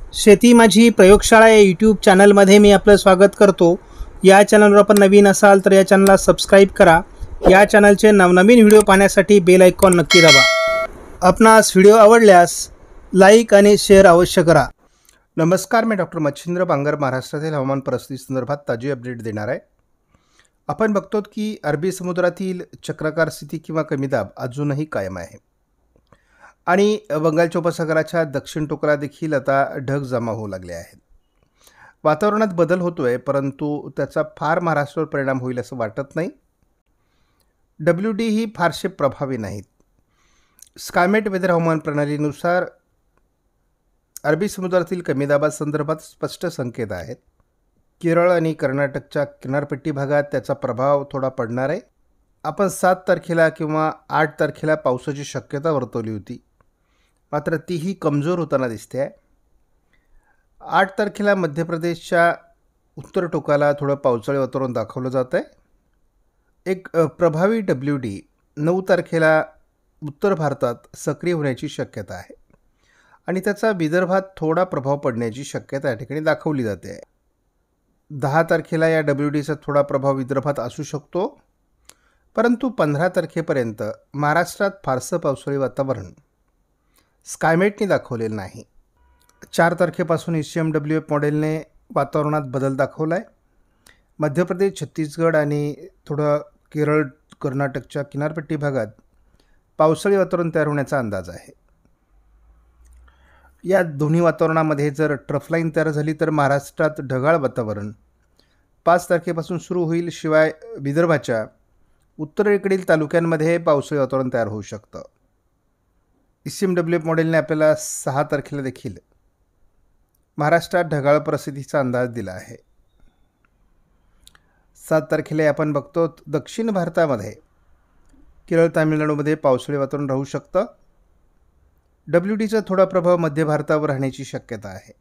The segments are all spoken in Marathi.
शेती माझी प्रयोगशाळा या यूट्यूब चॅनलमध्ये मी आपलं स्वागत करतो. या चॅनलवर आपण नवीन असाल तर या चॅनलला सबस्क्राईब करा. या चॅनलचे नवनवीन व्हिडिओ पाहण्यासाठी बेल आयकॉन नक्की दाबा. आपणास व्हिडिओ आवडल्यास लाईक आणि शेअर अवश्य करा. नमस्कार, मी डॉक्टर मच्छिंद्र बांगर महाराष्ट्रातील हवामान परिस्थिती संदर्भात ताजी अपडेट देणार आहे. आपण बघतो की अरबी समुद्रातील चक्राकार स्थिती किंवा कमी दाब अजूनही कायम आहे आणि बंगालच्या उपसागराच्या दक्षिण टोकाला देखील आता ढग जमा होऊ लागले आहेत. वातावरणात बदल होतोय, परंतु त्याचा फार महाराष्ट्रावर परिणाम होईल असं वाटत नाही. WD ही फारसे प्रभावी नाहीत. स्कायमेट वेदर हवामान प्रणालीनुसार अरबी समुद्रातील कमी दाबासंदर्भात स्पष्ट संकेत आहेत. केरळ आणि कर्नाटकच्या किनारपट्टी भागात त्याचा प्रभाव थोडा पडणार आहे. आपण 7 तारखेला किंवा 8 तारखेला पावसाची शक्यता वर्तवली होती, मात्र तीही कमजोर होताना दिसते आहे. 8 तारखेला मध्य प्रदेशच्या उत्तर टोकाला थोडं पावसाळी वातावरण दाखवलं जात आहे. एक प्रभावी WD 9 तारखेला उत्तर भारतात सक्रिय होण्याची शक्यता आहे आणि त्याचा विदर्भात थोडा प्रभाव पडण्याची शक्यता या ठिकाणी दाखवली जाते. 10 तारखेला या WDचा थोडा प्रभाव विदर्भात असू शकतो, परंतु 15 तारखेपर्यंत महाराष्ट्रात फारसं पावसाळी वातावरण स्कायमेटने दाखवलेलं नाही. 4 तारखेपासून ECMWF मॉडेलने वातावरणात बदल दाखवला आहे. मध्य प्रदेश, छत्तीसगड आणि थोडं केरळ, कर्नाटकच्या किनारपट्टी भागात पावसाळी वातावरण तयार होण्याचा अंदाज आहे. या दोन्ही वातावरणामध्ये जर ट्रफ लाईन तयार झाली तर महाराष्ट्रात ढगाळ वातावरण 5 तारखेपासून सुरू होईल. शिवाय विदर्भाच्या उत्तरेकडील तालुक्यांमध्ये पावसाळी वातावरण तयार होऊ शकतं. ECMWF मॉडेलने आपल्याला 6 तारखेला देखील महाराष्ट्रात ढगाळ परिस्थितीचा अंदाज दिला आहे. 7 तारखेला आपण बघतो दक्षिण भारतामध्ये केरळ, तामिळनाडूमध्ये पावसाळी वातावरण राहू शकतं. WDचा थोडा प्रभाव मध्य भारतावर राहण्याची शक्यता आहे.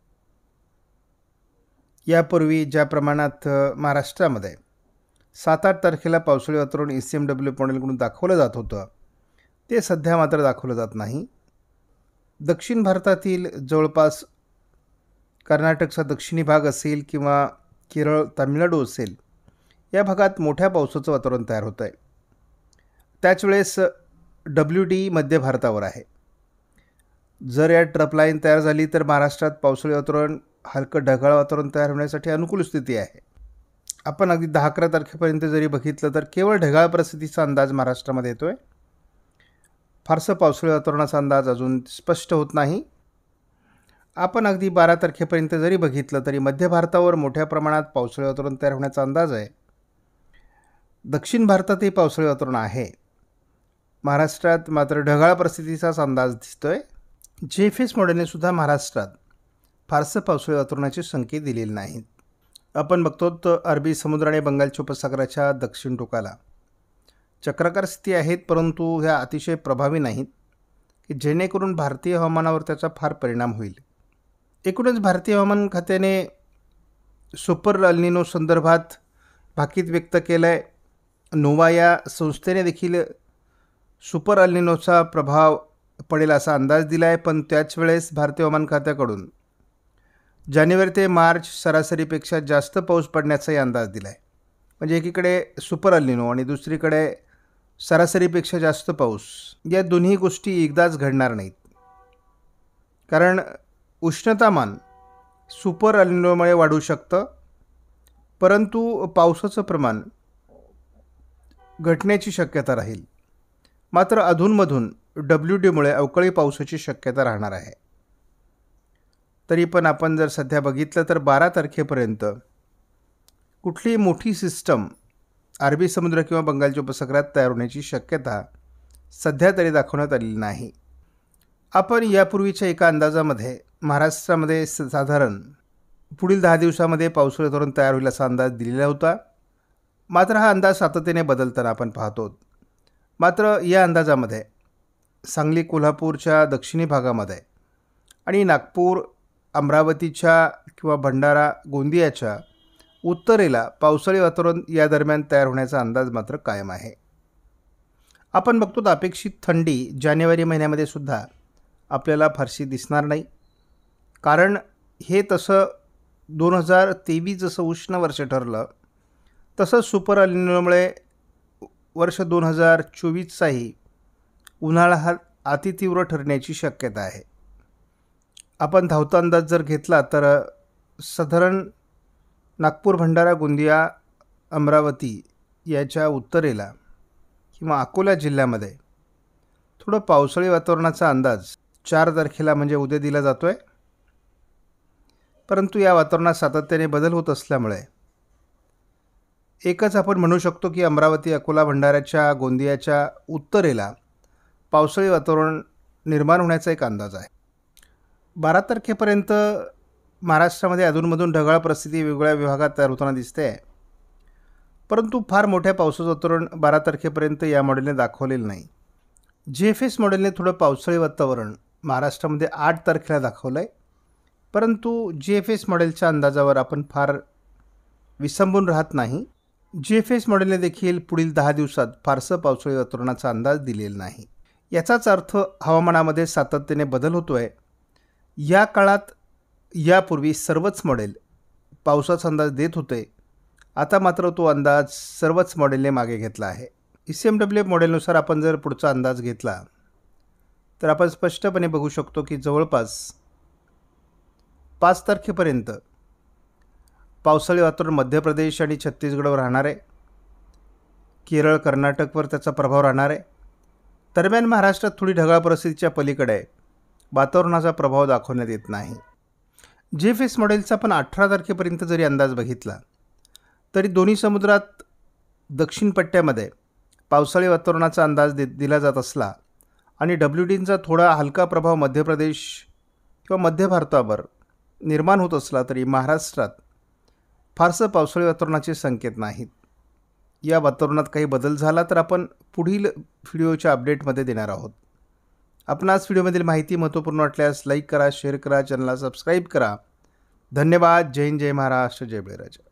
यापूर्वी ज्या प्रमाणात महाराष्ट्रामध्ये 7-8 तारखेला पावसाळी वातावरण ECMWF मॉडेलकडून दाखवलं जात होतं, ते सध्या मात्र दाखवलं जात नाही. दक्षिण भारतातील जवळपास कर्नाटकचा दक्षिणी भाग असेल किंवा केरळ, तामिळनाडू असेल, या भागात मोठ्या पावसाचं वातावरण तयार होतं आहे. त्याच वेळेस WD मध्य भारतावर आहे. जर या ट्रफ लाईन तयार झाली तर महाराष्ट्रात पावसाळी वातावरण, हलकं ढगाळ वातावरण तयार होण्यासाठी अनुकूल स्थिती आहे. आपण अगदी 10-11 तारखेपर्यंत जरी बघितलं तर केवळ ढगाळ परिस्थितीचा अंदाज महाराष्ट्रामध्ये येतो आहे. फारसं पावसाळी वातावरणाचा अंदाज अजून स्पष्ट होत नाही. आपण अगदी 12 तारखेपर्यंत जरी बघितलं तरी मध्य भारतावर मोठ्या प्रमाणात पावसाळी वातावरण तयार होण्याचा अंदाज आहे. दक्षिण भारतातही पावसाळी वातावरण आहे. महाराष्ट्रात मात्र ढगाळ परिस्थितीचाच अंदाज दिसतोय. JFS मॉडेलने सुद्धा महाराष्ट्रात फारसं पावसाळी वातावरणाचे संकेत दिलेले नाहीत. आपण बघतो तर अरबी समुद्र आणि बंगालच्या उपसागराच्या दक्षिण टोकाला चक्राकार स्थिती आहेत, परंतु ह्या अतिशय प्रभावी नाहीत की जेणेकरून भारतीय हवामानावर त्याचा फार परिणाम होईल. एकूणच भारतीय हवामान खात्याने सुपर अल्निनो संदर्भात भाकीत व्यक्त केलं आहे. नोवा या संस्थेने देखील सुपर अल्निनोचा प्रभाव पडेल असा अंदाज दिला आहे, पण त्याच वेळेस भारतीय हवामान खात्याकडून जानेवारी ते मार्च सरासरीपेक्षा जास्त पाऊस पडण्याचाही अंदाज दिला आहे. म्हणजे एकीकडे सुपर अल्निनो आणि दुसरीकडे सरासरीपेक्षा जास्त पाऊस, या दोन्ही गोष्टी एकदाच घडणार नाहीत. कारण उष्णतामान सुपर अल्निनोमुळे वाढू शकतं, परंतु पावसाचं प्रमाण घटण्याची शक्यता राहील. मात्र अधूनमधून WDमुळे अवकाळी पावसाची शक्यता राहणार आहे. तरी पण आपण जर सध्या बघितलं तर 12 तारखेपर्यंत कुठली मोठी सिस्टम अरबी समुद्र किंवा बंगालच्या उपसागरात तयार होण्याची शक्यता सध्या तरी दाखवण्यात आलेली नाही. आपण यापूर्वीच्या एका अंदाजामध्ये महाराष्ट्रामध्ये साधारण पुढील 10 दिवसामध्ये पावसाळी वातावरण तयार होईल असा अंदाज दिलेला होता. मात्र हा अंदाज सातत्याने बदलताना आपण पाहतो. मात्र या अंदाजामध्ये सांगली, कोल्हापूरच्या दक्षिणी भागामध्ये आणि नागपूर, अमरावतीच्या किंवा भंडारा, गोंदियाच्या उत्तरेला पावसाळी वातावरण या दरम्यान तयार होण्याचा अंदाज मात्र कायम आहे. आपण बघतो तर अपेक्षित थंडी जानेवारी महिन्यामध्ये सुद्धा आपल्याला फारशी दिसणार नाही. कारण हे तसं 2023 जसं उष्ण वर्ष ठरलं, तसंच सुपर एल निनोमुळे वर्ष 2024चाही उन्हाळा हा अतितीव्र ठरण्याची शक्यता आहे. आपण धावता अंदाज जर घेतला तर साधारण नागपूर, भंडारा, गोंदिया, अमरावती याच्या उत्तरेला किंवा अकोला जिल्ह्यामध्ये थोडं पावसाळी वातावरणाचा अंदाज 4 तारखेला म्हणजे उद्या दिला जातो आहे. परंतु या वातावरणात सातत्याने बदल होत असल्यामुळे एकच आपण म्हणू शकतो की अमरावती, अकोला, भंडाऱ्याच्या, गोंदियाच्या उत्तरेला पावसाळी वातावरण निर्माण होण्याचा एक अंदाज आहे. 12 तारखेपर्यंत महाराष्ट्रामध्ये अधूनमधून ढगाळ परिस्थिती वेगवेगळ्या विभागात तयार होताना दिसते आहे. परंतु फार मोठ्या पावसाचं वातावरण 12 तारखेपर्यंत या मॉडेलने दाखवलेलं नाही. GFS मॉडेलने थोडं पावसाळी वातावरण महाराष्ट्रामध्ये 8 तारखेला दाखवलं आहे. परंतु GFS मॉडेलच्या अंदाजावर आपण फार विसंबून राहत नाही. GFS मॉडेलने देखील पुढील 10 दिवसात फारसं पावसाळी वातावरणाचा अंदाज दिलेला नाही. याचाच अर्थ हवामानामध्ये सातत्याने बदल होतो आहे. या काळात यापूर्वी सर्वच मॉडेल पावसाचा अंदाज देत होते. आता मात्र तो अंदाज सर्वच मॉडेलने मागे घेतला आहे. ECMWF मॉडेलनुसार आपण जर पुढचा अंदाज घेतला तर आपण स्पष्टपणे बघू शकतो की जवळपास 5 तारखेपर्यंत पावसाळी वातावरण मध्य प्रदेश आणि छत्तीसगडवर राहणार आहे. केरळ, कर्नाटकवर त्याचा प्रभाव राहणार आहे. दरम्यान महाराष्ट्रात थोडी ढगाळ परिस्थितीच्या पलीकडे वातावरणाचा प्रभाव दाखवण्यात येत नाही. GFS मॉडेलचा पण 18 तारखेपर्यंत जरी अंदाज बघितला तरी दोन्ही समुद्रात दक्षिण पट्ट्यामध्ये पावसाळी वातावरणाचा अंदाज दिला जात असला आणि WDचा थोडा हलका प्रभाव मध्य प्रदेश किंवा मध्य भारतावर निर्माण होत असला तरी महाराष्ट्रात फारसं पावसाळी वातावरणाचे संकेत नाहीत. या वातावरणात काही बदल झाला तर आपण पुढील व्हिडिओच्या अपडेटमध्ये देणार आहोत. आपणास व्हिडिओमधील माहिती महत्त्वपूर्ण वाटल्यास लाईक करा, शेअर करा, चॅनलला सबस्क्राईब करा. धन्यवाद. जय हिंद, जय महाराष्ट्र, जय बळीराजा.